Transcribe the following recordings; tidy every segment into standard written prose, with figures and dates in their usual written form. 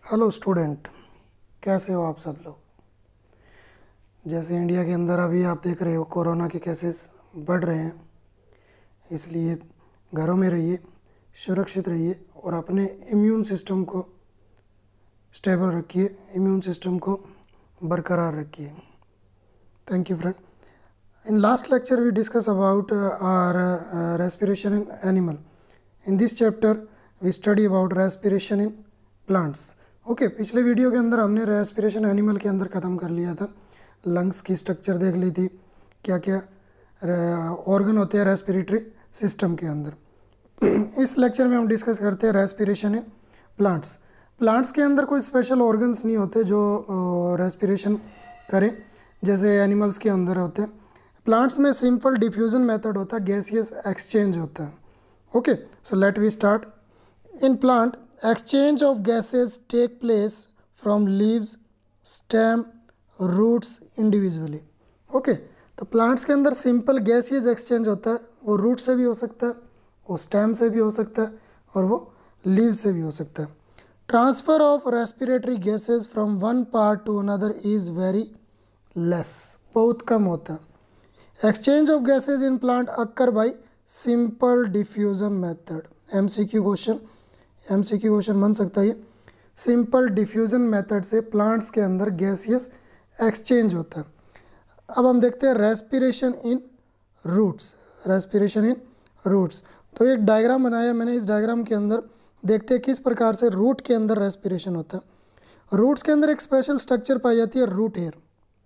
Hello student, कैसे हो आप सब लोग। जैसे इंडिया के अंदर अभी आप देख रहे हो कोरोना के केसेस बढ़ रहे हैं, इसलिए घरों में रहिए, सुरक्षित रहिए और अपने इम्यून सिस्टम को स्टेबल रखिए, इम्यून सिस्टम को बरकरार रखिए। Thank you friend. In last lecture we discussed about our respiration in animal. In this chapter we study about respiration in plants. Okay पिछले वीडियो के अंदर हमने रेस्पिरेशन एनिमल के अंदर ख़त्म कर लिया था, लंग्स की स्ट्रक्चर देख ली थी, क्या क्या ऑर्गन होते हैं रेस्पिरेटरी सिस्टम के अंदर। इस लेक्चर में हम डिस्कस करते हैं रेस्पिरेशन इन प्लांट्स। प्लांट्स के अंदर कोई स्पेशल ऑर्गन्स नहीं होते जो रेस्पिरेशन करें जैसे एनिमल्स के अंदर होते हैं। प्लांट्स में सिंपल डिफ्यूजन मेथड होता है, गैसियस एक्सचेंज होता है। Okay so let we start. In plant exchange of gases take place from leaves, stem, roots individually. Okay तो प्लांट्स के अंदर सिंपल गैसियस एक्सचेंज होता है, वो रूट से भी हो सकता है, वो स्टेम से भी हो सकता है और वो लीव से भी हो सकता है। Transfer of respiratory gases from one part to another is very less, बहुत कम होता है। Exchange of gases in plant occur by simple diffusion method. MCQ question बन सकता है ये। सिंपल डिफ्यूजन मेथड से प्लांट्स के अंदर गैसियस एक्सचेंज होता है। अब हम देखते हैं respiration in roots. Respiration in roots, तो एक डायग्राम बनाया मैंने। इस डायग्राम के अंदर देखते हैं किस प्रकार से रूट के अंदर रेस्पिरेशन होता है। रूट्स के अंदर एक स्पेशल स्ट्रक्चर पाई जाती है, root hair.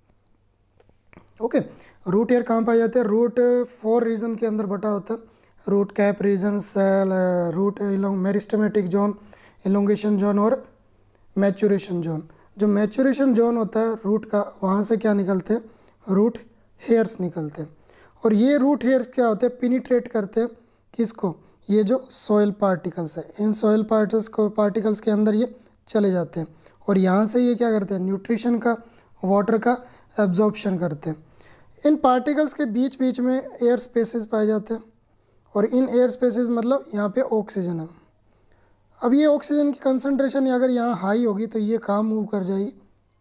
Okay root hair कहाँ पाई जाती है? रूट 4 रीजन के अंदर बटा होता है। Root cap region, cell, root meristematic zone, elongation zone और मैचुरेशन जोन। जो मैचुरेशन जोन होता है रूट का, वहाँ से क्या निकलते हैं? रूट हेयर्स निकलते हैं। और ये रूट हेयर्स क्या होते हैं? पिनिट्रेट करते हैं किसको? ये जो सॉइल पार्टिकल्स है, इन सॉइल पार्टिकल्स के अंदर ये चले जाते हैं और यहाँ से ये क्या करते हैं? न्यूट्रिशन का, वाटर का एब्जॉर्प्शन करते हैं। इन पार्टिकल्स के बीच बीच में एयर स्पेसेस पाए जाते हैं और इन एयर स्पेसेस मतलब यहाँ पे ऑक्सीजन है। अब ये ऑक्सीजन की कंसंट्रेशन अगर यहाँ हाई होगी तो ये काम मूव कर जाएगी,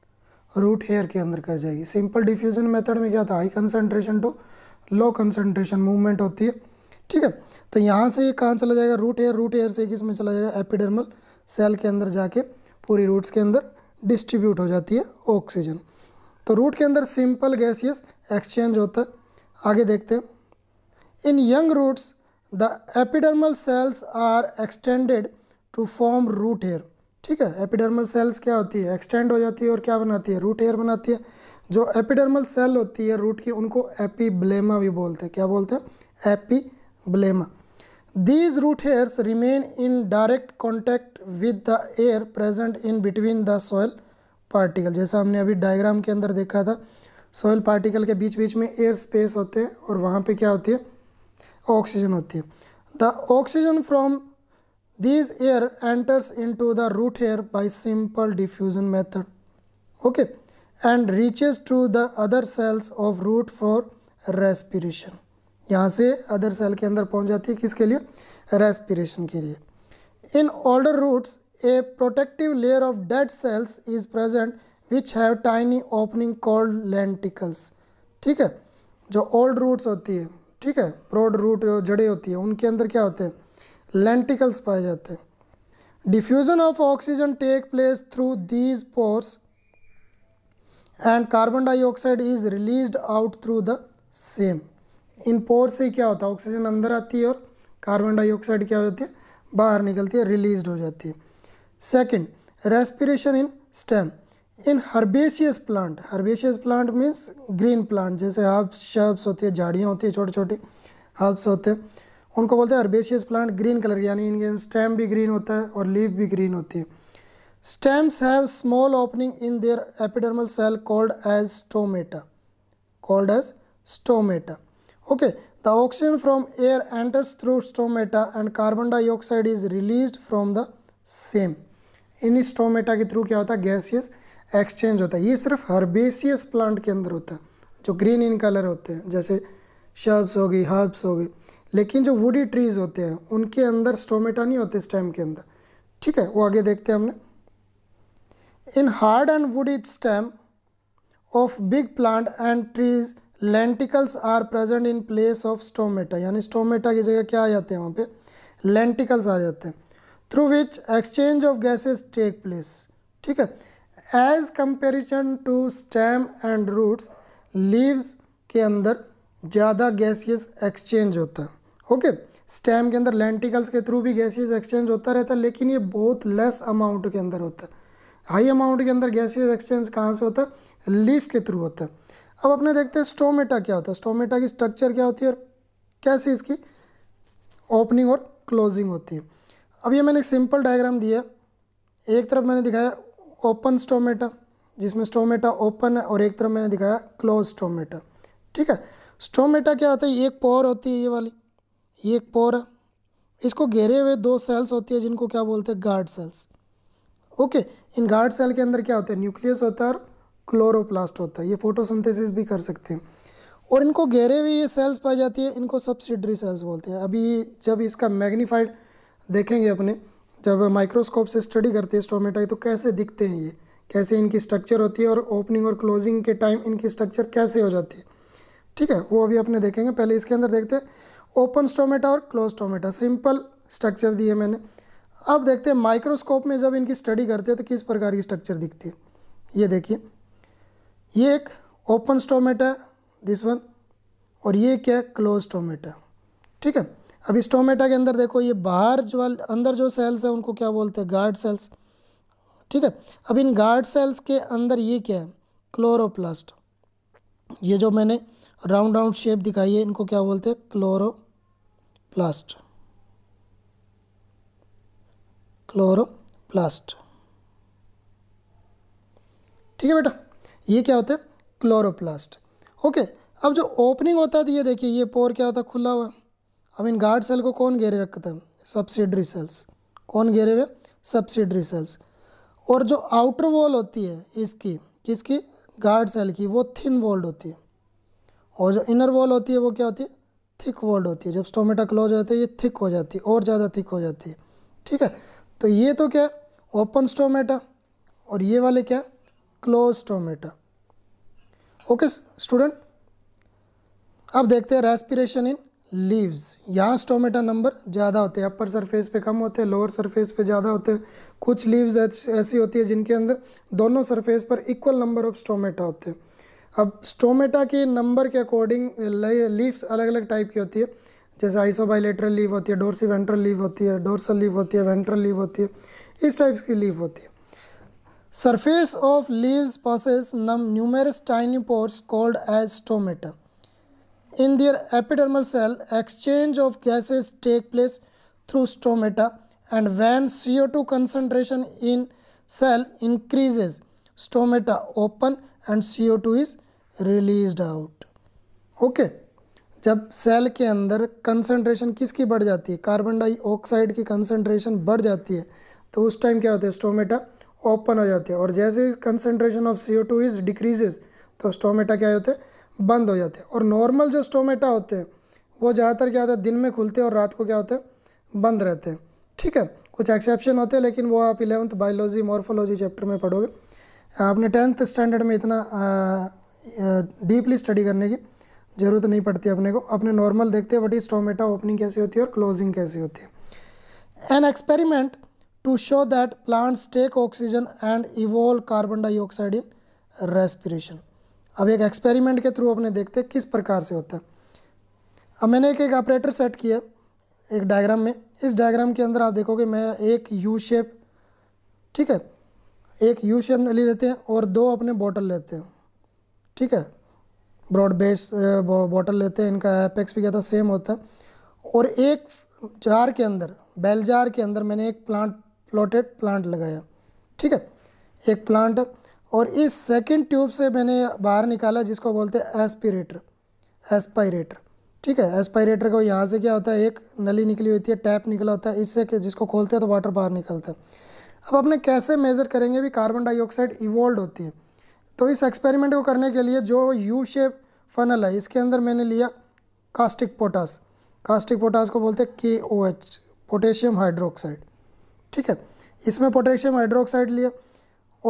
रूट हेयर के अंदर कर जाएगी। सिंपल डिफ्यूजन मेथड में क्या था? High concentration to low concentration movement होती है, ठीक है। तो यहाँ से ये कहाँ चला जाएगा? Root hair. रूट हेयर से किस में चला जाएगा? एपिडर्मल सेल के अंदर जाके पूरी रूट्स के अंदर डिस्ट्रीब्यूट हो जाती है ऑक्सीजन। तो रूट के अंदर सिंपल गैसियस एक्सचेंज होता है। आगे देखते हैं। In young roots the epidermal cells are extended to form root hair, ठीक है। एपिडर्मल सेल्स क्या होती है? एक्सटेंड हो जाती है और क्या बनाती है? रूट हेयर बनाती है। जो एपिडर्मल सेल होती है रूट की, उनको एपीब्लेमा भी बोलते हैं। क्या बोलते हैं? Epiblema. These root hairs remain in direct contact with the air present in between the soil particle. जैसा हमने अभी डायग्राम के अंदर देखा था, सॉइल पार्टिकल के बीच बीच में एयर स्पेस होते हैं और वहाँ पे क्या होती है? ऑक्सीजन होती है। The oxygen from this air enters into the root hair by simple diffusion method, okay, and reaches to the other cells of root for respiration. यहाँ से अदर सेल के अंदर पहुँच जाती है, किसके लिए? रेस्पिरेशन के लिए। In older roots a protective layer of dead cells is present which have tiny opening called lenticels, ठीक है। जो ओल्ड रूट्स होती है, ठीक है, ब्रॉड रूट जड़ें होती है, उनके अंदर क्या होते हैं? लेंटिकल्स पाए जाते हैं। Diffusion of oxygen take place through these pores and carbon dioxide is released out through the same. इन पोर से क्या होता है? ऑक्सीजन अंदर आती है और कार्बन डाइऑक्साइड क्या होती है? बाहर निकलती है, रिलीज हो जाती है। Second, respiration in stem. In herbaceous plant, herbaceous plant means green plant, जैसे हर्ब्स, शर्ब्स होती है, झाड़ियाँ होती है, छोटे छोटे हर्ब्स होते हैं, उनको बोलते हैं हर्बेशियस प्लांट। ग्रीन कलर, यानी इनके स्टेम भी ग्रीन होता है और लीफ भी ग्रीन होती है। Stems have small opening in their epidermal cell called as stomata, called as stomata, okay. The oxygen from air enters through stomata and carbon dioxide is released from the same. इन stomata के through क्या होता है? Gaseous exchange होता है। ये सिर्फ herbaceous plant के अंदर होता है, जो ग्रीन इन कलर होते हैं, जैसे शर्ब्स हो गई, हर्ब्स हो गई। लेकिन जो वुडी ट्रीज होते हैं उनके अंदर स्टोमेटा नहीं होते स्टेम के अंदर, ठीक है। वो आगे देखते हैं हमने। In hard and woody stem of big plant and trees lenticels are present in place of stomata, यानी स्टोमेटा की जगह क्या आ जाते हैं वहाँ पे, लेंटिकल्स आ जाते हैं, through which exchange of gases take place. ठीक है, as comparison to stem and roots, leaves के अंदर ज़्यादा गैसियस एक्सचेंज होता है। ओके, स्टेम के अंदर लेंटिकल्स के थ्रू भी गैसियस एक्सचेंज होता रहता है, लेकिन ये बहुत लेस अमाउंट के अंदर होता है। हाई अमाउंट के अंदर गैसियस एक्सचेंज कहाँ से होता है, लीफ के थ्रू होता है। अब अपने देखते हैं स्टोमेटा क्या होता है, स्टोमेटा की स्ट्रक्चर क्या होती है और कैसे इसकी ओपनिंग और क्लोजिंग होती है। अब ये मैंने एक सिंपल डायग्राम दिया, एक तरफ मैंने दिखाया ओपन स्टोमेटा जिसमें स्टोमेटा ओपन है, और एक तरफ मैंने दिखाया क्लोज स्टोमेटा। ठीक है, स्टोमेटा क्या होता है, एक पोर होती है, ये वाली ये एक पोर है, इसको घेरे हुए दो सेल्स होती है जिनको क्या बोलते हैं, गार्ड सेल्स। ओके, इन गार्ड सेल के अंदर क्या होता है, न्यूक्लियस होता है और क्लोरोप्लास्ट होता है, ये फोटोसिंथेसिस भी कर सकते हैं, और इनको घेरे हुए ये सेल्स पाई जाती है, इनको सब्सिडरी सेल्स बोलते हैं। अभी जब इसका मैग्नीफाइड देखेंगे अपने, जब माइक्रोस्कोप से स्टडी करते हैं स्टोमेटा तो कैसे दिखते हैं, ये कैसे इनकी स्ट्रक्चर होती है और ओपनिंग और क्लोजिंग के टाइम इनकी स्ट्रक्चर कैसे हो जाती है। ठीक है, वो अभी अपने देखेंगे। पहले इसके अंदर देखते हैं ओपन स्टोमेटा और क्लोज स्टोमेटा, सिंपल स्ट्रक्चर दिए मैंने। अब देखते हैं माइक्रोस्कोप में जब इनकी स्टडी करते हैं तो किस प्रकार की स्ट्रक्चर दिखती है। ये देखिए, ये एक ओपन स्टोमेटा है दिस वन, और ये क्या है, क्लोज स्टोमेटा। ठीक है, अभी स्टोमेटा के अंदर देखो, ये बाहर जो अंदर जो सेल्स है उनको क्या बोलते हैं, गार्ड सेल्स। ठीक है, अब इन गार्ड सेल्स के अंदर ये क्या है, क्लोरोप्लास्ट। ये जो मैंने राउंड राउंड शेप दिखाई है इनको क्या बोलते हैं, क्लोरोप्लास्ट। क्लोरोप्लास्ट। ठीक है बेटा, ये क्या होते हैं, क्लोरोप्लास्ट। ओके, अब जो ओपनिंग होता है तो ये देखिए, ये पोर क्या होता है, खुला हुआ। अब इन गार्ड सेल को कौन घेरे रखता है, सब्सिडरी सेल्स। कौन घेरे हुए, सब्सिडरी सेल्स। और जो आउटर वॉल होती है इसकी, किसकी, गार्ड सेल की, वो थिन वॉल्ड होती है, और जो इनर वॉल होती है वो क्या होती है, थिक वॉल्ड होती है। जब स्टोमेटा क्लोज हो जाता है ये थिक हो जाती है, और ज़्यादा थिक हो जाती है। ठीक है, तो ये तो क्या, ओपन स्टोमेटा, और ये वाले क्या, क्लोज स्टोमेटा। ओके स्टूडेंट, अब देखते हैं रेस्पिरेशन इन लीव्स। यहाँ स्टोमेटा नंबर ज़्यादा होते हैं, अपर सरफेस पे कम होते हैं, लोअर सरफेस पे ज़्यादा होते हैं। कुछ लीव्स ऐसी होती है जिनके अंदर दोनों सरफेस पर इक्वल नंबर ऑफ स्टोमेटा होते हैं। अब स्टोमेटा के नंबर के अकॉर्डिंग लीव्स अलग अलग टाइप की होती है, जैसे आइसोबाइलेटरल लीव होती है, डोर्सी वेंट्रल लीव होती है, डोर्सल लीव होती है, वेंट्रल लीव होती है, इस टाइप्स की लीव होती है। Surface of leaves possess numerous tiny pores called as stomata. In their epidermal cell, exchange of gases take place through stomata, and when CO2 concentration in cell increases, stomata open and CO2 is released out. Okay, जब cell के अंदर concentration किसकी बढ़ जाती है, carbon dioxide की concentration बढ़ जाती है, तो उस टाइम क्या होता है, स्टोमेटा ओपन हो जाते हैं। और जैसे concentration of CO2 is decreases, तो स्टोमेटा क्या होते हैं, बंद हो जाते हैं। और नॉर्मल जो स्टोमेटा होते हैं वो ज़्यादातर क्या होता है, दिन में खुलते हैं और रात को क्या होते हैं, बंद रहते हैं। ठीक है, कुछ एक्सेप्शन होते हैं, लेकिन वो आप 11th बायोलॉजी मॉर्फोलॉजी चैप्टर में पढ़ोगे। आपने 10th स्टैंडर्ड में इतना डीपली स्टडी करने की ज़रूरत नहीं पड़ती अपने को। अपने नॉर्मल देखते हैं बट स्टोमेटा ओपनिंग कैसी होती है और क्लोजिंग कैसी होती है। An experiment to show that plants take oxygen and evolve carbon dioxide in respiration. अब एक एक्सपेरिमेंट के थ्रू अपने देखते हैं किस प्रकार से होता है। अब मैंने एक ऑपरेटर सेट किया एक डायग्राम में। इस डायग्राम के अंदर आप देखोगे मैं एक यू शेप, ठीक है, एक यू शेप नली लेते हैं और दो अपने बॉटल लेते हैं। ठीक है, ब्रॉड बेस बॉटल लेते हैं, इनका एपेक्स भी क्या था, सेम होता है। और एक जार के अंदर, बेल जार के अंदर मैंने एक प्लॉटेड प्लांट लगाया। ठीक है, एक प्लांट, और इस सेकंड ट्यूब से मैंने बाहर निकाला जिसको बोलते हैं एस्पायरेटर। ठीक है, एस्पायरेटर को यहाँ से क्या होता है, एक नली निकली होती है, टैप निकला होता है, इससे जिसको खोलते हैं तो वाटर बाहर निकलता है। अब अपने कैसे मेज़र करेंगे भी कार्बन डाइऑक्साइड इवॉल्व होती है। तो इस एक्सपेरिमेंट को करने के लिए जो यू शेप फनल है इसके अंदर मैंने लिया कास्टिक पोटास। कास्टिक पोटास को बोलते हैं KOH, पोटेशियम हाइड्रोक्साइड। ठीक है, इसमें पोटेशियम हाइड्रोक्साइड लिया और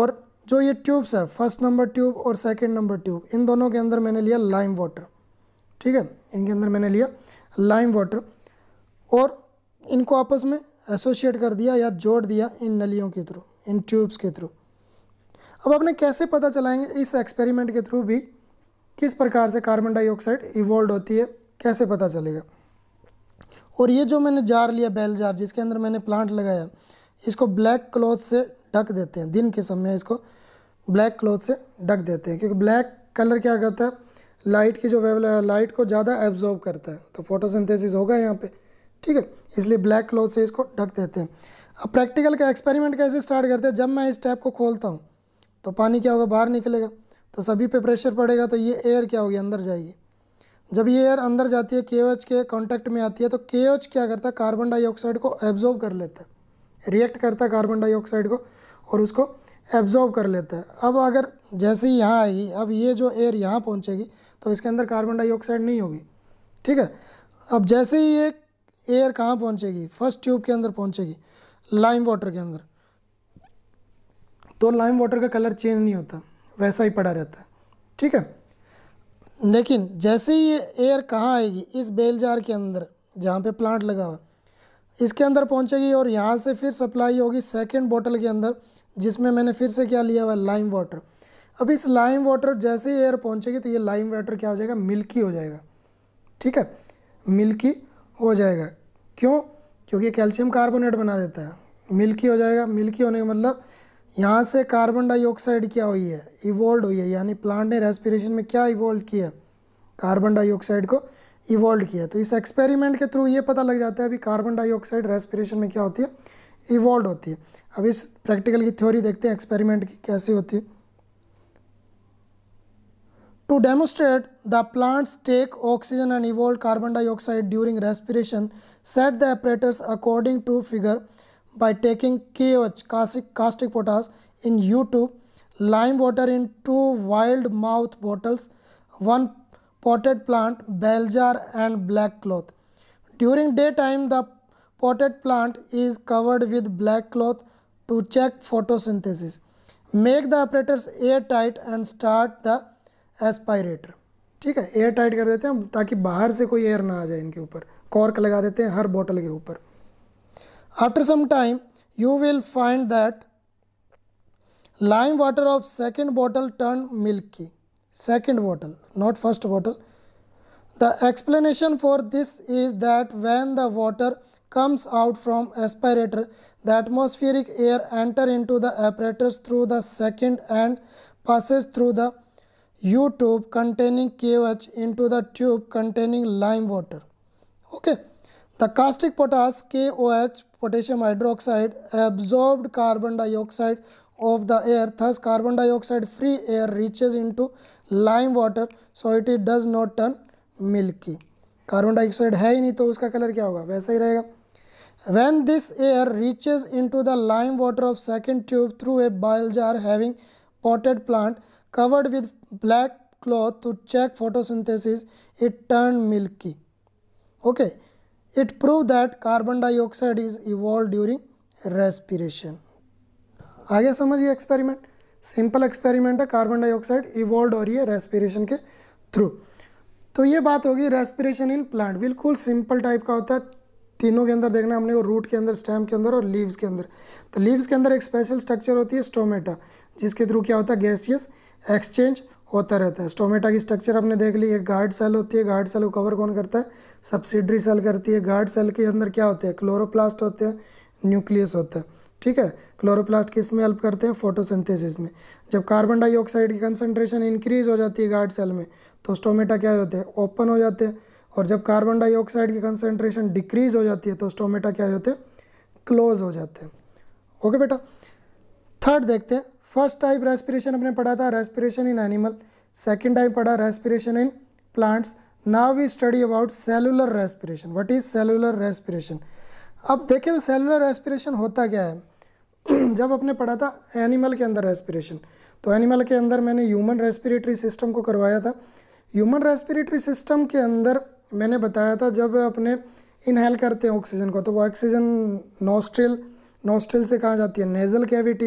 जो ये ट्यूब्स है, फर्स्ट नंबर ट्यूब और सेकंड नंबर ट्यूब, इन दोनों के अंदर मैंने लिया लाइम वाटर, ठीक है, इनके अंदर मैंने लिया लाइम वाटर और इनको आपस में एसोसिएट कर दिया या जोड़ दिया इन नलियों के थ्रू, इन ट्यूब्स के थ्रू। अब आपने कैसे पता चलाएंगे इस एक्सपेरिमेंट के थ्रू भी किस प्रकार से कार्बन डाइऑक्साइड इवॉल्व होती है, कैसे पता चलेगा। और ये जो मैंने जार लिया, बेल जार, जिसके अंदर मैंने प्लांट लगाया, इसको ब्लैक क्लॉथ से ढक देते हैं, दिन के समय इसको ब्लैक क्लॉथ से ढक देते हैं, क्योंकि ब्लैक कलर क्या करता है, लाइट की जो लाइट को ज़्यादा एब्जॉर्ब करता है, तो फोटोसिंथेसिस होगा यहाँ पे, ठीक है, इसलिए ब्लैक क्लॉथ से इसको ढक देते हैं। अब प्रैक्टिकल का एक्सपेरिमेंट कैसे स्टार्ट करते हैं, जब मैं इस टैप को खोलता हूँ तो पानी क्या होगा, बाहर निकलेगा, तो सभी पे प्रेशर पड़ेगा, तो ये एयर क्या होगी, अंदर जाएगी। जब ये एयर अंदर जाती है, KOH के कांटेक्ट में आती है, तो KOH क्या करता है, कार्बन डाइऑक्साइड को एब्जॉर्ब कर लेता है, रिएक्ट करता है कार्बन डाइऑक्साइड को और उसको एब्जॉर्ब कर लेता है। अब अगर जैसे ही यहाँ आएगी, अब ये जो एयर यहाँ पहुँचेगी तो इसके अंदर कार्बन डाइऑक्साइड नहीं होगी, ठीक है। अब जैसे ही ये एयर कहाँ पहुँचेगी, फर्स्ट ट्यूब के अंदर पहुँचेगी, लाइम वाटर के अंदर, तो लाइम वाटर का कलर चेंज नहीं होता, वैसा ही पड़ा रहता है, ठीक है। लेकिन जैसे ही ये एयर कहाँ आएगी, इस बेल जार के अंदर जहाँ पे प्लांट लगा हुआ, इसके अंदर पहुँचेगी और यहाँ से फिर सप्लाई होगी सेकंड बोतल के अंदर, जिसमें मैंने फिर से क्या लिया हुआ, लाइम वाटर। अब इस लाइम वाटर जैसे ही एयर पहुँचेगी तो ये लाइम वाटर क्या हो जाएगा, मिल्की हो जाएगा, ठीक है, मिल्की हो जाएगा। क्यों, क्योंकि कैल्शियम कार्बोनेट बना देता है, मिल्की हो जाएगा। मिल्की होने का मतलब यहाँ से कार्बन डाइऑक्साइड क्या हुई है, इवॉल्व हुई है, यानी प्लांट ने रेस्पिरेशन में क्या इवॉल्व किया, कार्बन डाइऑक्साइड को इवॉल्व किया। तो इस एक्सपेरिमेंट के थ्रू ये पता लग जाता है अभी कार्बन डाइऑक्साइड रेस्पिरेशन में क्या होती है, इवॉल्व होती है। अब इस प्रैक्टिकल की थ्योरी देखते हैं एक्सपेरिमेंट की कैसे होती है। To demonstrate the plants take oxygen and evolve carbon dioxide during respiration, set the apparatus according to figure by taking KOH, caustic potash, in U-tube, lime water in 2 wild mouth bottles, 1 potted plant, bell jar and black cloth. During daytime, the potted plant is covered with black cloth to check photosynthesis. Make the apparatus airtight and start the एस्पायरेटर, ठीक है, air tight कर देते हैं ताकि बाहर से कोई air ना आ जाए इनके ऊपर, कॉर्क लगा देते हैं हर बोतल के ऊपर। After some time you will find that lime water of second bottle turn milky, second bottle, not first bottle. The explanation for this is that when the water comes out from aspirator, the atmospheric air enter into the apparatus through the second and passes through the U-tube containing KOH into the tube containing lime water. Okay, the caustic potash KOH, potassium hydroxide, absorbed carbon dioxide of the air, thus carbon dioxide free air reaches into lime water, so it does not turn milky. Carbon dioxide है ही नहीं तो उसका colour क्या होगा, वैसा ही रहेगा। When this air reaches into the lime water of second tube through a bile jar having potted plant covered with black cloth to check photosynthesis, it turned milky. Okay, it proved that carbon dioxide is evolved during respiration. आगे समझिए experiment, simple experiment है, carbon dioxide evolve हो रही है respiration के through. तो ये बात होगी रेस्पिरेशन इन प्लांट, बिल्कुल सिंपल टाइप का होता है। तीनों के अंदर देखना हमने को, रूट के अंदर, स्टेम के अंदर और लीव्स के अंदर। तो लीव्स के अंदर एक स्पेशल स्ट्रक्चर होती है स्टोमेटा, जिसके थ्रू क्या होता है, गैसियस एक्सचेंज होता रहता है। स्टोमेटा की स्ट्रक्चर आपने देख ली, एक गार्ड सेल होती है, गार्ड सेल को कवर कौन करता है, सब्सिडरी सेल करती है। गार्ड सेल के अंदर क्या होते हैं, क्लोरोप्लास्ट होते हैं, न्यूक्लियस होता है, ठीक है। क्लोरोप्लास्ट किस में हेल्प करते हैं, फोटोसिंथेसिस में। जब कार्बन डाइऑक्साइड की कंसंट्रेशन इंक्रीज हो जाती है गार्ड सेल में, तो स्टोमेटा क्या होते हैं, ओपन हो जाते हैं। और जब कार्बन डाइऑक्साइड की कंसंट्रेशन डिक्रीज हो जाती है तो स्टोमेटा क्या होते हैं, क्लोज हो जाते हैं। ओके बेटा, थर्ड देखते हैं। फर्स्ट टाइप रेस्पिरेशन अपने पढ़ा था, respiration in animal. Second type पढ़ा respiration in plants. Now we study about cellular respiration. What is cellular respiration? अब देखिए तो सेलुलर रेस्पिरेशन होता क्या है। जब अपने पढ़ा था एनिमल के अंदर रेस्पिरेशन, तो एनिमल के अंदर मैंने ह्यूमन रेस्पिरेटरी सिस्टम को करवाया था। ह्यूमन रेस्पिरेटरी सिस्टम के अंदर मैंने बताया था जब अपने इनहेल करते हैं ऑक्सीजन को, तो वो ऑक्सीजन नोस्ट्रिल से कहाँ जाती है, नेज़ल कैविटी।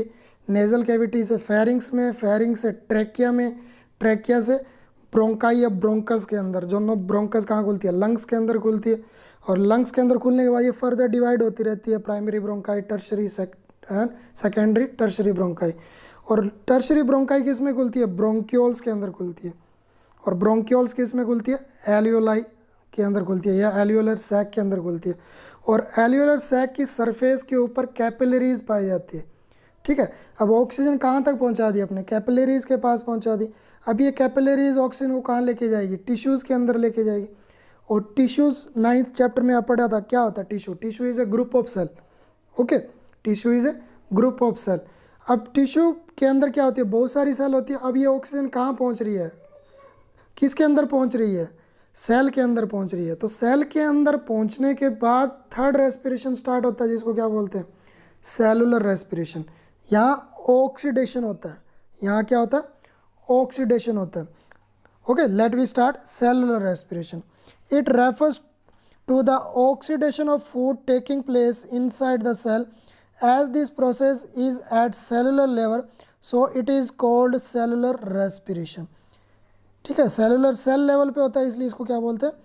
नेजल कैविटी से फेरिंग्स में, फेरिंग्स से ट्रैकिया में, ट्रैकिया से ब्रोंकाई या ब्रोंकस के अंदर। जो ब्रोंकस कहाँ खुलती है? लंग्स के अंदर खुलती है, और लंग्स के अंदर खुलने के बाद ये फर्दर डिवाइड होती रहती है, primary bronchi, tertiary, secondary, tertiary bronchi. और टर्शरी ब्रोंकाई किस में खुलती है? ब्रोंक्यूल्स के अंदर खुलती है। और ब्रोंक्यूल्स किस में खुलती है? एल्वियोलाई के अंदर खुलती है या एल्वियोलर सैक के अंदर खुलती है। और एल्वियोलर सैक की सरफेस के ऊपर कैपिलरीज पाई जाती है। ठीक है, अब ऑक्सीजन कहाँ तक पहुँचा दी? अपने कैपिलरीज के पास पहुँचा दी। अब ये कैपिलरीज ऑक्सीजन को कहाँ लेके जाएगी? टिश्यूज़ के अंदर लेके जाएगी। और टिश्यूज़ 9th चैप्टर में आप पढ़ा था, क्या होता है tissue? Tissue is a group of cell. Okay, tissue is a group of cell. अब टिश्यू के अंदर क्या होती है? बहुत सारी सेल होती है। अब ये ऑक्सीजन कहाँ पहुँच रही है? किसके अंदर पहुँच रही है? सेल के अंदर पहुँच रही है। तो सेल के अंदर पहुँचने के बाद थर्ड रेस्पिरेशन स्टार्ट होता है, जिसको क्या बोलते हैं? Cellular respiration. यहाँ ऑक्सीडेशन होता है। यहाँ क्या होता है? ऑक्सीडेशन होता है। Okay, let we start cellular respiration. It refers to the oxidation of food taking place inside the cell as this process is at cellular level, so it is called cellular respiration. ठीक है, cellular cell level पे होता है, इसलिए इसको क्या बोलते हैं?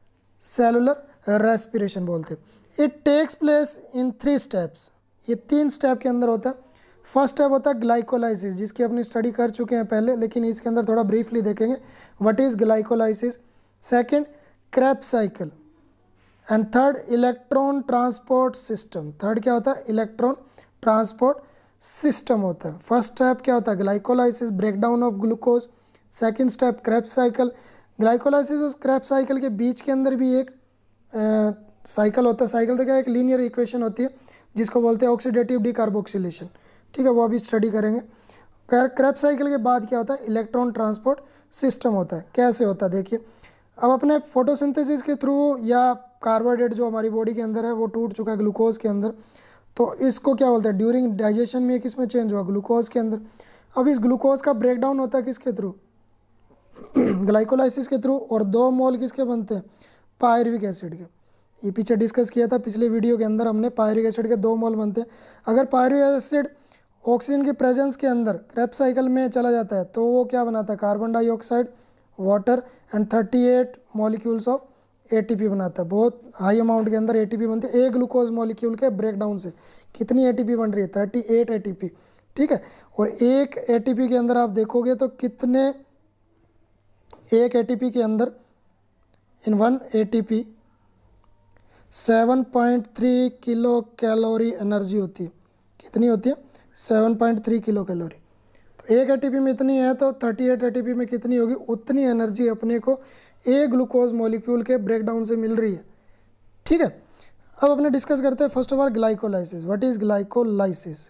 सेलुलर रेस्पिरेशन बोलते हैं। It takes place in 3 steps. ये 3 स्टेप के अंदर होता है। फर्स्ट स्टेप होता है ग्लाइकोलाइसिस, जिसकी अपनी स्टडी कर चुके हैं पहले, लेकिन इसके अंदर थोड़ा ब्रीफली देखेंगे what is glycolysis. Second, Krebs cycle. And third, electron transport system. Third क्या होता है? इलेक्ट्रॉन ट्रांसपोर्ट सिस्टम होता है। फर्स्ट स्टेप क्या होता है? Glycolysis, breakdown of glucose. Second step Krebs cycle. Glycolysis और क्रेब्स साइकिल के बीच के अंदर भी एक साइकिल होता है। साइकिल तो क्या, एक लीनियर इक्वेशन होती है, जिसको बोलते हैं ऑक्सीडेटिव डिकार्बोक्सिलेशन। ठीक है, वो अभी स्टडी करेंगे। क्रेब्स साइकिल के बाद क्या होता है? इलेक्ट्रॉन ट्रांसपोर्ट सिस्टम होता है। कैसे होता है देखिए, अब अपने फोटोसिंथेसिस के थ्रू या कार्बोहाइड्रेट जो हमारी बॉडी के अंदर है वो टूट चुका है ग्लूकोज के अंदर, तो इसको क्या बोलते हैं? ड्यूरिंग डाइजेशन में किस में चेंज हुआ? ग्लूकोज के अंदर। अब इस ग्लूकोज का ब्रेकडाउन होता है किसके थ्रू? ग्लाइकोलाइसिस के थ्रू। और 2 मोल किसके बनते हैं? पायरुविक एसिड के। ये पीछे डिस्कस किया था पिछले वीडियो के अंदर हमने, पायरुविक एसिड के 2 मोल बनते हैं। अगर पायरुविक एसिड ऑक्सीजन की प्रेजेंस के अंदर क्रेब्स साइकिल में चला जाता है तो वो क्या बनाता है? Carbon dioxide, water and 38 molecules of ATP बनाता है। बहुत हाई अमाउंट के अंदर एटीपी बनती है। एक ग्लूकोज मॉलिक्यूल के ब्रेकडाउन से कितनी एटीपी बन रही है? 38 एटीपी। ठीक है, और एक एटीपी के अंदर आप देखोगे तो कितने, एक एटीपी के अंदर in 1 ATP 7.3 kilo calorie energy होती है। कितनी होती है? 7.3 किलो कैलोरी। तो एक एटीपी में इतनी है, तो 38 एटीपी में कितनी होगी? उतनी एनर्जी अपने को एक ग्लूकोज मॉलिक्यूल के ब्रेकडाउन से मिल रही है। ठीक है, अब अपने डिस्कस करते हैं first of all glycolysis. What is glycolysis?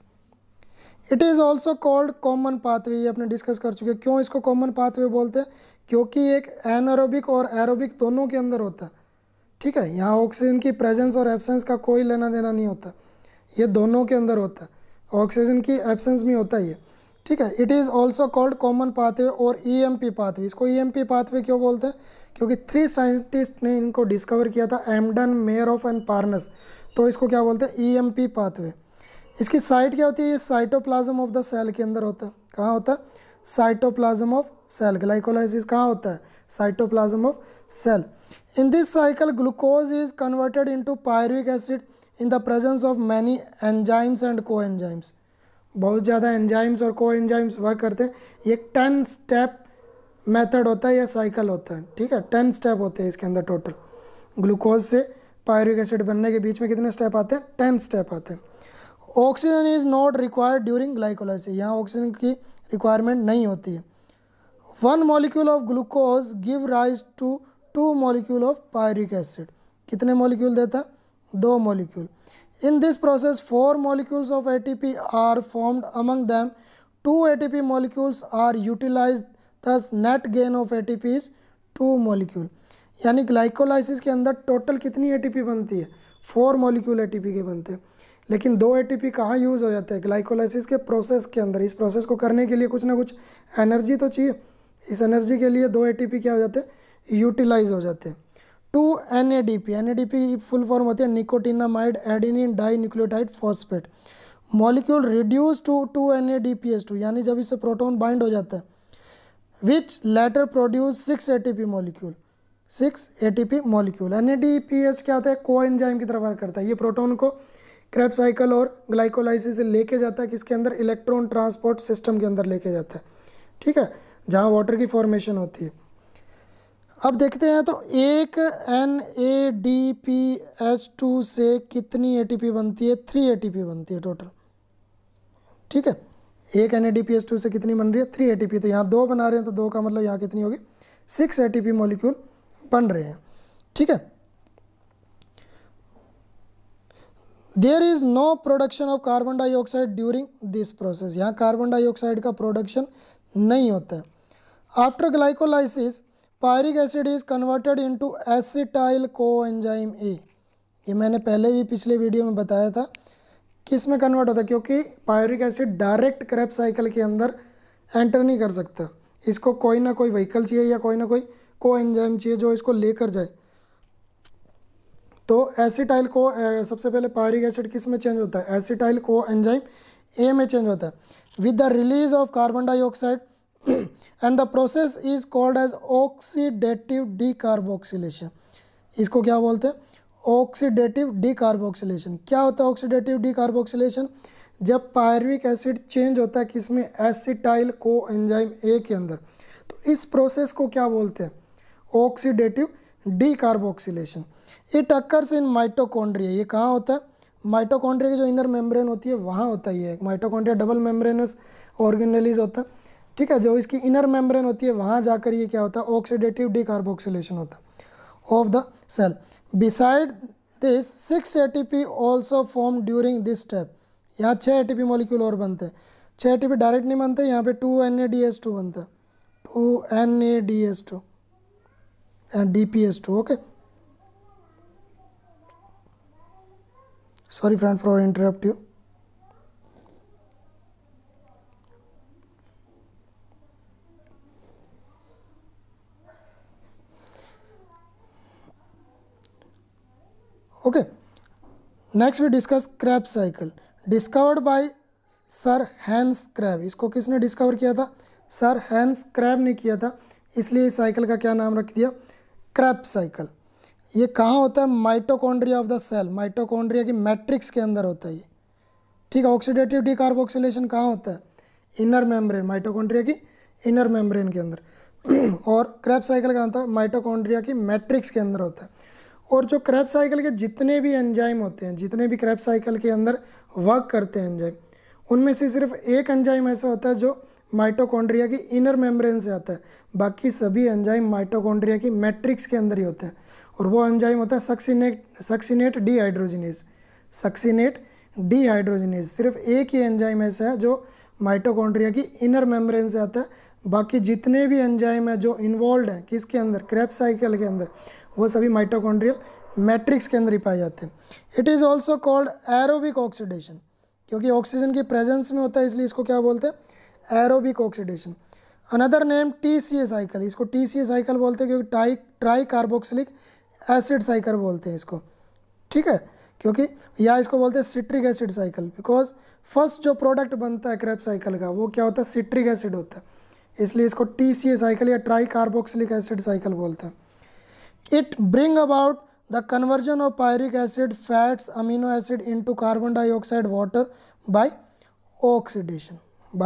It is also called common pathway. ये अपने डिस्कस कर चुके हैं। क्यों इसको कॉमन पाथवे बोलते हैं? क्योंकि एक एनारोबिक और एरोबिक दोनों के अंदर होता है। ठीक है, यहाँ ऑक्सीजन की प्रेजेंस और एब्सेंस का कोई लेना देना नहीं होता, ये दोनों के अंदर होता है। ऑक्सीजन की एब्सेंस में होता है ये। ठीक है, it is also called common pathway और ईएमपी पाथवे। इसको ईएमपी पाथवे क्यों बोलते हैं? क्योंकि 3 साइंटिस्ट ने इनको डिस्कवर किया था, एमडन, मेयरऑफ एंड पार्नस। तो इसको क्या बोलते हैं? EMP pathway. इसकी साइट क्या होती है? ये साइटोप्लाज्म ऑफ द सेल के अंदर होता है। कहाँ होता है? Cytoplasm of cell. ग्लाइकोलाइसिस कहाँ होता है? Cytoplasm of cell. In this cycle glucose is converted into pyruvic acid in the presence of many enzymes and coenzymes. बहुत ज़्यादा एंजाइम्स और को एंजाइम्स वर्क करते हैं। ये 10 स्टेप मेथड होता है या साइकिल होता है। ठीक है, 10 स्टेप होते हैं इसके अंदर टोटल। ग्लूकोज से पायरुविक एसिड बनने के बीच में कितने स्टेप आते हैं? 10 स्टेप आते हैं। Oxygen is not required during glycolysis. यहाँ ऑक्सीजन की रिक्वायरमेंट नहीं होती है। 1 molecule of glucose give rise to 2 molecule of pyruvic acid. कितने मॉलिक्यूल देता है? 2 molecule. In this process 4 molecules of ATP are formed. Among them 2 ATP molecules are utilized, thus net gain of ATP is 2 molecule। यानी glycolysis के अंदर total कितनी ATP बनती है? 4 molecule ATP के बनते हैं, लेकिन 2 ATP कहाँ यूज़ हो जाते हैं? ग्लाइकोलाइसिस के प्रोसेस के अंदर। इस प्रोसेस को करने के लिए कुछ ना कुछ एनर्जी तो चाहिए। इस एनर्जी के लिए 2 ATP क्या हो जाते हैं? यूटिलाइज हो जाते हैं। 2 NADP। NADP फुल फॉर्म होती है nicotinamide adenine di nucleotide phosphate. Molecule reduce to NADPH2, यानी जब इससे प्रोटॉन बाइंड हो जाता है, which later produce 6 ATP molecule, 6 ATP molecule. NADPH क्या होता है, को एंजाइम की तरह वर्क करता है। ये प्रोटॉन को क्रेब्स साइकिल और ग्लाइकोलाइसिस से लेके जाता है किसके अंदर, इलेक्ट्रॉन ट्रांसपोर्ट सिस्टम के अंदर लेके जाता है, ठीक है, जहाँ वाटर की फॉर्मेशन होती है। अब देखते हैं तो एक NADPH2 से कितनी ATP बनती है, 3 ATP बनती है टोटल, ठीक है। एक NADPH2 से कितनी बन रही है, 3 ATP। तो यहाँ 2 बना रहे हैं तो 2 का मतलब यहाँ कितनी होगी, 6 ATP मॉलिक्यूल बन रहे हैं, ठीक है। There is no production of carbon dioxide during this process, यहाँ कार्बन डाइऑक्साइड का प्रोडक्शन नहीं होता है। After glycolysis pyruvic acid is converted into acetyl coenzyme A. ये मैंने पहले भी पिछले वीडियो में बताया था किस में कन्वर्ट होता है, क्योंकि pyruvic acid direct Krebs cycle के अंदर एंटर नहीं कर सकता, इसको कोई ना कोई व्हीकल चाहिए या कोई ना कोई कोएंजाइम चाहिए जो इसको लेकर जाए। तो एसिटाइल को सबसे पहले पायरिक एसिड किस में चेंज होता है, एसिटाइल कोएंजाइम ए में चेंज होता है with the release of carbon dioxide and the process is called as oxidative decarboxylation. इसको क्या बोलते हैं, ऑक्सीडेटिव डीकार्बोक्सिलेशन। क्या होता है ऑक्सीडेटिव डीकार्बोक्सिलेशन, जब पायरिक एसिड चेंज होता है किसमें, एसिटाइल कोएंजाइम ए के अंदर, तो इस प्रोसेस को क्या बोलते हैं, oxidative decarboxylation. It occurs in mitochondria. ये कहाँ होता है, माइटोकॉन्ड्रिया की जो इनर मेम्ब्रेन होती है वहाँ होता ही है। माइटोकॉन्ड्रिया डबल मेम्ब्रेनस ऑर्गेनेलिज होता है, ठीक है, जो इसकी इनर मेम्ब्रेन होती है वहाँ जाकर ये क्या होता है, ऑक्सीडेटिव डीकार्बोक्सिलेशन होता है of the cell. Beside this 6 ATP also form during this step. यहाँ 6 ATP मॉलिक्यूल और बनते हैं। 6 ATP डायरेक्ट नहीं बनते, यहाँ पे 2 NADH2 बनता है, 2 NADH2 and DPH2, okay. Sorry friend for interrupt you. Okay, next we discuss Krebs cycle discovered by sir Hans Krebs. इसको किसने डिस्कवर किया था, सर हैंस क्रैब ने किया था, इसलिए इस साइकिल का क्या नाम रख दिया, क्रेब्स साइकिल। ये कहाँ होता है, mitochondria of the cell, mitochondria की मैट्रिक्स के अंदर होता है ये, ठीक है। ऑक्सीडेटिव डीकार्बोक्सिलेशन कहाँ होता है, इनर मेम्ब्रेन, माइटोकॉन्ड्रिया की इनर मेम्ब्रेन के अंदर। और क्रेब्स साइकिल कहाँ होता है, माइटोकॉन्ड्रिया की मैट्रिक्स के अंदर होता है। और जो क्रेब्स साइकिल के जितने भी एंजाइम होते हैं, जितने भी क्रेब्स साइकिल के अंदर वर्क करते हैं एंजाइम, उनमें से सिर्फ एक एंजाइम ऐसा होता है जो माइटोकॉन्ड्रिया की इनर मेम्ब्रेन से आता है, बाकी सभी एंजाइम माइटोकॉन्ड्रिया की मैट्रिक्स के अंदर ही होते हैं। और वो एंजाइम होता है सक्सिनेट डीहाइड्रोजिनेज, सक्सिनेट डीहाइड्रोजिनेज। सिर्फ एक ही एंजाइम ऐसा है जो माइटोकॉन्ड्रिया की इनर मेम्ब्रेन से आता है, बाकी जितने भी एंजाइम है जो इन्वॉल्व हैं किसके अंदर, क्रेब्स साइकिल के अंदर, वो सभी माइटोकॉन्ड्रियल मैट्रिक्स के अंदर ही पाए जाते हैं। It is also called aerobic oxidation, क्योंकि ऑक्सीजन की प्रेजेंस में होता है इसलिए इसको क्या बोलते हैं, aerobic oxidation. Another name TCA cycle, इसको TCA साइकिल बोलते हैं क्योंकि ट्राई कार्बोक्सिलिक एसिड साइकिल बोलते हैं इसको, ठीक है, क्योंकि या इसको बोलते हैं citric acid cycle, because first जो प्रोडक्ट बनता है क्रेब्स साइकिल का वो क्या होता है, सिट्रिक एसिड होता है, इसलिए इसको TCA साइकिल या ट्राई कार्बोक्सिलिक एसिड साइकिल बोलते हैं। It bring about the conversion of pyric acid, fats, amino acid into carbon dioxide, water by oxidation.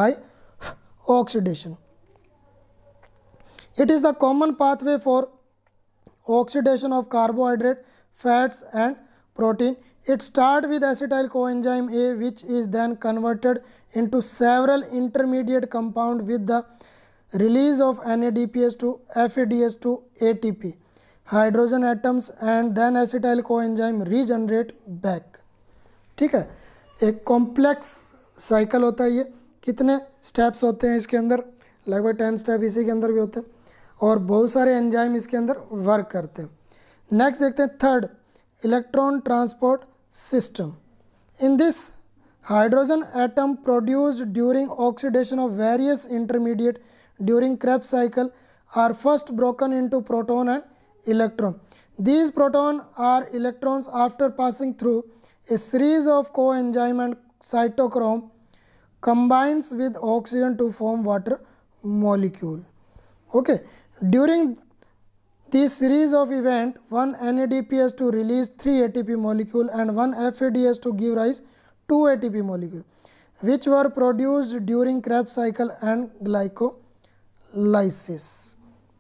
It is the common pathway for oxidation of carbohydrate, fats and protein. It starts with acetyl coenzyme A, which is then converted into several intermediate compounds with the release of NADPH2, FADH2, ATP. Hydrogen atoms and then acetyl coenzyme regenerate back, ठीक है। एक complex cycle होता है ये, कितने steps होते हैं इसके अंदर, लगभग 10 स्टेप इसी के अंदर भी होते हैं, और बहुत सारे एंजाइम इसके अंदर वर्क करते हैं। नेक्स्ट देखते हैं third, electron transport system. In this hydrogen atom produced during oxidation of various intermediate during Krebs cycle are first broken into proton and electron. These protons are electrons after passing through a series of coenzyme and cytochrome combines with oxygen to form water molecule. Okay, during this series of event, one NADP has to release 3 ATP molecule and one FAD has to give rise 2 ATP molecule, which were produced during Krebs cycle and glycolysis.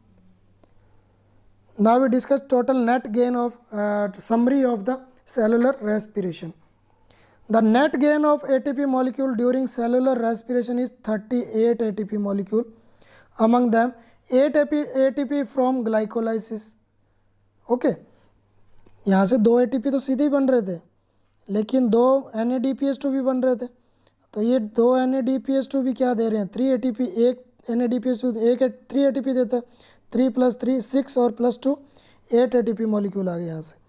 Now we discuss total net gain of summary of the cellular respiration. The net gain of ATP molecule during cellular respiration is 38 ATP molecule. Among them 8 ATP from glycolysis. Okay, यहाँ से 2 ATP तो सीधे ही बन रहे थे, लेकिन 2 NADPH2 भी बन रहे थे, तो ये 2 NADPH2 भी क्या दे रहे हैं, 3 ATP, एक NADPH2 3 ATP देता है, 3 + 3 6 और +2 8 ATP मॉलिक्यूल आ गए यहाँ से.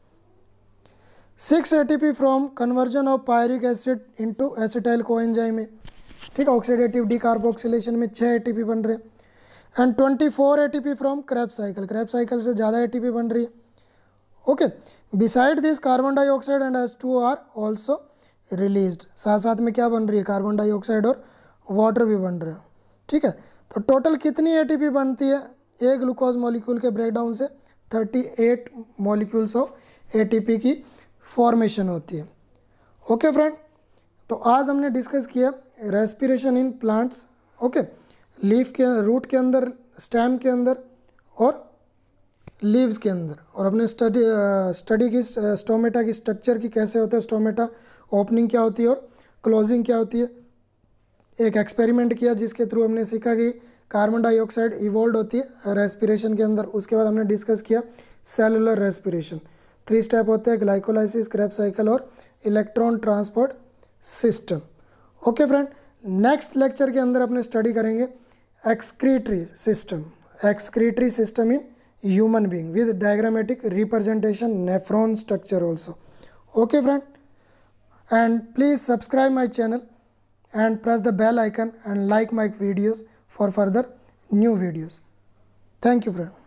6 ATP from conversion of pyruvic acid into acetyl coenzyme में, ठीक है, ऑक्सीडेटिव डीकार्बोक्सिलेशन में 6 ATP बन रहे हैं. And 24 ATP from Krebs cycle, Krebs cycle से ज़्यादा ATP बन रही है. Okay, beside this carbon dioxide and H2O are also released. साथ साथ में क्या बन रही है, कार्बन डाइऑक्साइड और वाटर भी बन रहे हैं. ठीक है, तो टोटल कितनी ATP बनती है एक ग्लूकोज मॉलिक्यूल के ब्रेकडाउन से, 38 मॉलिक्यूल्स ऑफ ATP की फॉर्मेशन होती है. ओके फ्रेंड, तो आज हमने डिस्कस किया respiration in plants. Okay, leaf के, रूट के अंदर, स्टेम के अंदर और लीव्स के अंदर, और अपने स्टडी की स्टोमेटा की स्ट्रक्चर की कैसे होता है, स्टोमेटा ओपनिंग क्या होती है और क्लोजिंग क्या होती है. एक एक्सपेरिमेंट किया जिसके थ्रू हमने सीखा कि कार्बन डाइऑक्साइड इवॉल्व होती है रेस्पिरेशन के अंदर. उसके बाद हमने डिस्कस किया सेलुलर रेस्पिरेशन. 3 स्टेप होते हैं, ग्लाइकोलाइसिस, क्रेब्स साइकिल और electron transport system. Okay friend, next lecture के अंदर अपने स्टडी करेंगे excretory system in human being with diagrammatic representation, nephron structure also. Okay friend, and please subscribe my channel and press the bell icon and like my videos for further new videos. Thank you friend.